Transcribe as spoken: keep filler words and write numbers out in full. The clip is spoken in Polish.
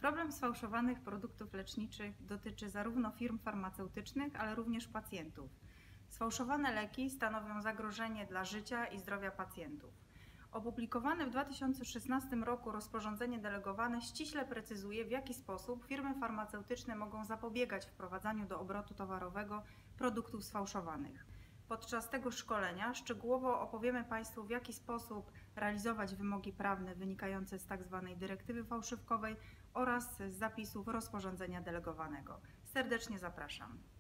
Problem sfałszowanych produktów leczniczych dotyczy zarówno firm farmaceutycznych, ale również pacjentów. Sfałszowane leki stanowią zagrożenie dla życia i zdrowia pacjentów. Opublikowane w dwa tysiące szesnastym roku rozporządzenie delegowane ściśle precyzuje, w jaki sposób firmy farmaceutyczne mogą zapobiegać wprowadzaniu do obrotu towarowego produktów sfałszowanych. Podczas tego szkolenia szczegółowo opowiemy Państwu, w jaki sposób realizować wymogi prawne wynikające z tzw. dyrektywy fałszywkowej oraz z zapisów rozporządzenia delegowanego. Serdecznie zapraszam.